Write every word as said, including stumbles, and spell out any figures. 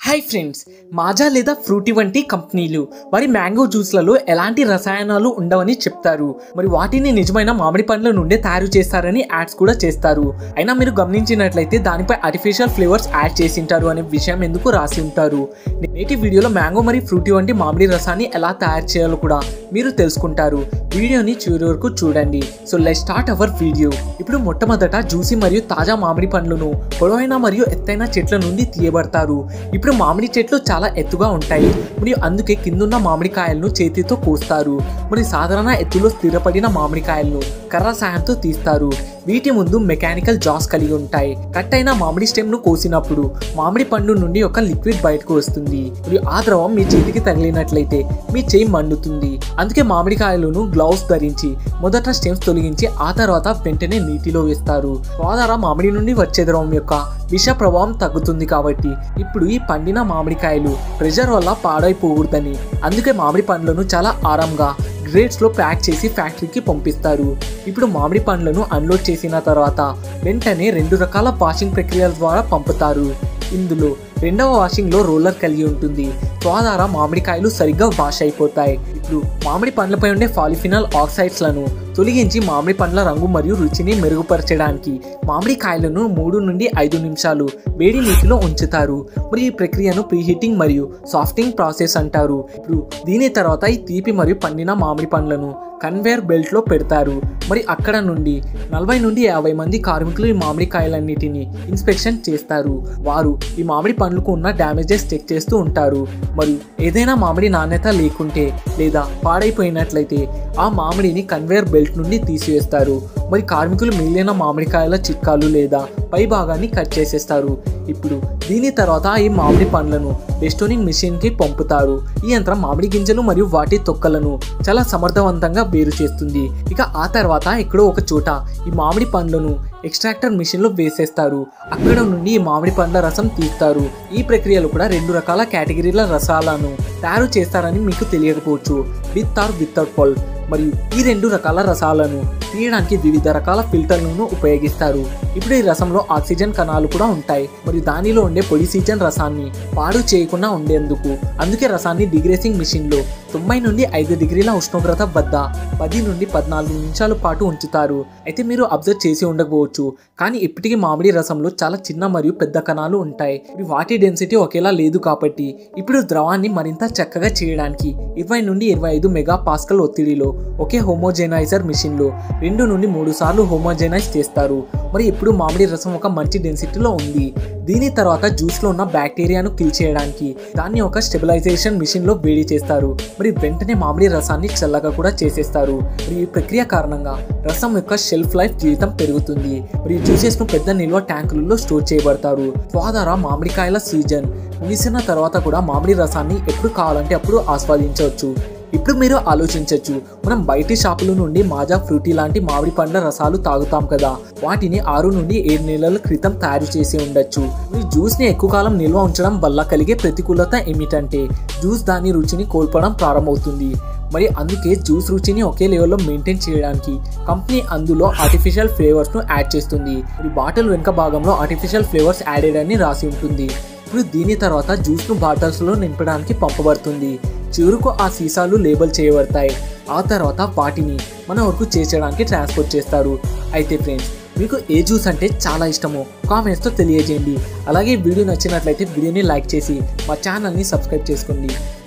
Hi friends, Maaza లేదా frutti వంటి కంపెనీలు వారి మ్యాంగో జ్యూస్లలో ఎలాంటి రసాయనాలు ఉండవని చెప్తారు. మరి వాటిని నిజమైన మామిడి పండ్ల నుండే తయారు చేస్తారని యాడ్స్ కూడా చేస్తారు. అయినా మీరు గమనించినట్లయితే దానిపై ఆర్టిఫిషియల్ ఫ్లేవర్స్ యాడ్ చేసింటారు అనే విషయం ఎందుకు రాసి ఉంటారు. నేటి వీడియోలో మ్యాంగో మరియు ఫ్రూటీ వంటి మామిడి రసాన్ని ఎలా తయారు చేయాలో కూడా మీరు తెలుసుకుంటారు. వీడియోని చివరి వరకు చూడండి. So let's start our video. ఇప్పుడు మొట్టమొదట జ్యూసీ మరియు తాజా మామిడి పండ్లను పొడవైన మరియు ఎత్తైన చెట్ల నుండి తీయబడతారు. ఇప్పుడు మామిడి చెట్లు చాలా ఎత్తుగా ఉంటాయి మరియు అందుకే కిందున్న మామిడికాయలను చేతితో కోస్తారు. మరియు సాధారణ ఎత్తులో స్థిరపడిన మామిడికాయలను కర్ర సాయంతో తీస్తారు. వీటి ముందు మెకానికల్ జాస్ కలిగి ఉంటాయి. కట్ అయిన మామిడి స్టెమ్ ను కోసినప్పుడు మామిడి పండు నుండి ఒక లిక్విడ్ బయటకు వస్తుంది మరియు ఆ ద్రవం మీ చేతికి తగిలినట్లయితే మీ చేయి మండుతుంది. అందుకే మామిడికాయలను గ్లౌస్ ధరించి మొదట స్టెమ్స్ తొలగించి ఆ తర్వాత వెంటనే నీటిలో వేస్తారు. తద్వారా మామిడి నుండి వచ్చే ద్రవం యొక్క విష ప్రభావం తగ్గుతుంది. కాబట్టి ఇప్పుడు ఈ పండిన మామిడికాయలు ప్రెషర్ వల్ల పాడైపోకూడదని అందుకే మామిడి పండ్లను చాలా ఆరాంగా గ్రేడ్స్ లో ప్యాక్ చేసి ఫ్యాక్టరీకి పంపిస్తారు. ఇప్పుడు మామిడి పండ్లను అన్లోడ్ చేసిన తర్వాత వెంటనే రెండు రకాల వాషింగ్ ప్రక్రియల ద్వారా పంపుతారు. ఇందులో రెండవ వాషింగ్ లో రోలర్ కలిగి ఉంటుంది. తద్వారా మామిడికాయలు సరిగ్గా వాష్ అయిపోతాయి. ఇప్పుడు మామిడి పండ్లపై ఉండే పాలిఫినాల్ ఆక్సైడ్స్ లను తొలగించి మామిడి పండ్ల రంగు మరియు రుచిని మెరుగుపరచడానికి మామిడికాయలను మూడు నుండి ఐదు నిమిషాలు వేడి నీటిలో ఉంచుతారు. మరియు ఈ ప్రక్రియను ప్రీహీటింగ్ మరియు సాఫ్టింగ్ ప్రాసెస్ అంటారు. ఇప్పుడు దీని తర్వాత ఈ తీపి మరియు పండిన మామిడి పండ్లను కన్వేయర్ బెల్ట్ లో పెడతారు. మరి అక్కడ నుండి నలభై నుండి యాభై మంది కార్మికులు ఈ మామిడికాయలన్నిటిని ఇన్స్పెక్షన్ చేస్తారు. వారు ఈ మామిడి పండ్లకు ఉన్న డ్యామేజెస్ చెక్ చేస్తూ ఉంటారు. మరియు ఏదైనా మామిడి నాణ్యత లేకుంటే లేదా పాడైపోయినట్లయితే ఆ మామిడిని కన్వేయర్ బెల్ట్ నుండి తీసివేస్తారు. మరి కార్మికులు మిగిలిన మామిడికాయల చిట్కాలు లేదా పై భాగాన్ని కట్ చేసేస్తారు. ఇప్పుడు దీని తర్వాత ఈ మామిడి పండ్లను డెస్టోనింగ్ మిషన్ కి పంపుతారు. ఈ యంత్రం మామిడి గింజలు మరియు వాటి తొక్కలను చాలా సమర్థవంతంగా వేరు చేస్తుంది. ఇక ఆ తర్వాత ఎక్కడో ఒక చోట ఈ మామిడి పండ్లను ఎక్స్ట్రాక్టర్ మిషన్ లో వేసేస్తారు. అక్కడ నుండి ఈ మామిడి పండ్ల రసం తీస్తారు. ఈ ప్రక్రియలో కూడా రెండు రకాల కేటగిరీల రసాలను తయారు చేస్తారని మీకు తెలియకపోవచ్చు, విత్ ఆర్ వితౌట్ పల్ప్. మరియు ఈ రెండు రకాల రసాలను తీయడానికి వివిధ రకాల ఫిల్టర్లను ఉపయోగిస్తారు. ఇప్పుడు ఈ రసంలో ఆక్సిజన్ కణాలు కూడా ఉంటాయి మరియు దానిలో ఉండే పొడిసీజన్ రసాన్ని పాడు చేయకుండా ఉండేందుకు అందుకే రసాన్ని డిగ్రేసింగ్ మిషన్ లో తొంభై నుండి ఐదు డిగ్రీల ఉష్ణోగ్రత వద్ద పది నుండి పద్నాలుగు నిమిషాల పాటు ఉంచుతారు. అయితే మీరు అబ్జర్వ్ చేసి ఉండకపోవచ్చు, కానీ ఇప్పటికీ మామిడి రసంలో చాలా చిన్న మరియు పెద్ద కణాలు ఉంటాయి. వాటి డెన్సిటీ ఒకేలా లేదు. కాబట్టి ఇప్పుడు ద్రవాన్ని మరింత చక్కగా చేయడానికి ఇరవై నుండి ఇరవై ఐదు మెగా పాస్కల్ ఒత్తిడిలో ఒకే హోమోజెనైజర్ మిషన్ లో రెండు నుండి మూడు సార్లు హోమోజెనైజ్ చేస్తారు. మరి ఇప్పుడు మామిడి రసం ఒక మంచి డెన్సిటీలో ఉంది. దీని తర్వాత జ్యూస్ లో ఉన్న బ్యాక్టీరియాను కిల్ చేయడానికి దాన్ని ఒక స్టెబిలైజేషన్ మిషన్ లో వేడి చేస్తారు. మరి వెంటనే మామిడి రసాన్ని చల్లగా కూడా చేసేస్తారు. మరి ఈ ప్రక్రియ కారణంగా రసం యొక్క షెల్ఫ్ లైఫ్ జీవితం పెరుగుతుంది. మరియు జ్యూసెస్ ను పెద్ద నిల్వ ట్యాంకులలో స్టోర్ చేయబడతారు. తద్వారా మామిడికాయల సీజన్ ముగిసిన తర్వాత కూడా మామిడి రసాన్ని ఎప్పుడు కావాలంటే అప్పుడు ఆస్వాదించవచ్చు. ఇప్పుడు మీరు ఆలోచించవచ్చు, మనం బయటి షాపుల నుండి మాజా ఫ్రూటీ లాంటి మామిడి పండ్ల రసాలు తాగుతాం కదా, వాటిని ఆరు నుండి ఏడు నెలల క్రితం తయారు చేసి ఉండొచ్చు. ఈ జ్యూస్ ని ఎక్కువ కాలం నిల్వ ఉంచడం వల్ల కలిగే ప్రతికూలత ఏమిటంటే జ్యూస్ దాని రుచిని కోల్పోవడం ప్రారంభమవుతుంది. మరి అందుకే జ్యూస్ రుచిని ఒకే లెవెల్లో మెయింటైన్ చేయడానికి కంపెనీ అందులో ఆర్టిఫిషియల్ ఫ్లేవర్స్ ను యాడ్ చేస్తుంది. ఈ బాటిల్ వెనుక భాగంలో ఆర్టిఫిషియల్ ఫ్లేవర్స్ యాడెడ్ అని రాసి ఉంటుంది. ఇప్పుడు దీని తర్వాత జ్యూస్ ను బాటిల్స్ లో నింపడానికి పంపబడుతుంది. చివరకు ఆ సీసాలు లేబుల్ చేయబడతాయి. ఆ తర్వాత వాటిని మన వరకు చేర్చడానికి ట్రాన్స్పోర్ట్ చేస్తారు. అయితే ఫ్రెండ్స్, మీకు ఏ జ్యూస్ అంటే చాలా ఇష్టమో కామెంట్స్తో తెలియజేయండి. అలాగే వీడియో నచ్చినట్లయితే వీడియోని లైక్ చేసి మా ఛానల్ని సబ్స్క్రైబ్ చేసుకోండి.